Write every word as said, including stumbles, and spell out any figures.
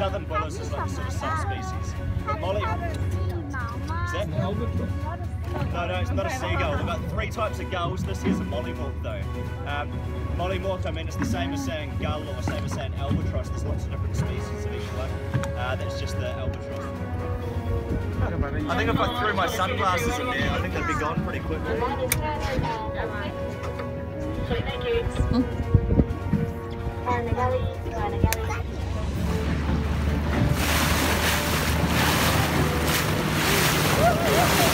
southern bullers is like a sort of subspecies. But molly... Is that? Albatross? No, no, it's not a seagull. We've got three types of gulls. This here's a mollymawk though. Um, mollymawk, I mean, it's the same as saying gull or same as saying albatross. There's lots of different species of each one. Uh, that's just the albatross. I think if I threw my sunglasses in there, I think they'd be gone pretty quickly. Thank you. Mm.